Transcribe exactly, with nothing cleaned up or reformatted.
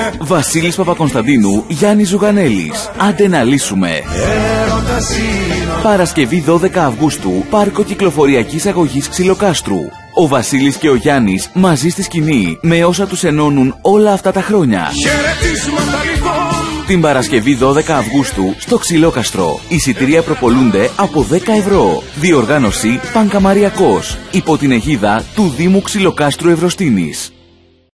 Βασίλης Παπακωνσταντίνου, Γιάννης Ζουγανέλης. Άντε να λύσουμε. Παρασκευή δώδεκα Αυγούστου, πάρκο κυκλοφοριακής αγωγής Ξυλοκάστρου. Ο Βασίλης και ο Γιάννης μαζί στη σκηνή με όσα τους ενώνουν όλα αυτά τα χρόνια. Την Παρασκευή δώδεκα Αυγούστου στο Ξυλόκαστρο. Εισιτήρια προπολούνται από δέκα ευρώ. Διοργάνωση Πανκαμαριακός. Υπό την αιγίδα του Δήμου Ξυλοκάστρου Ευρωστήνης.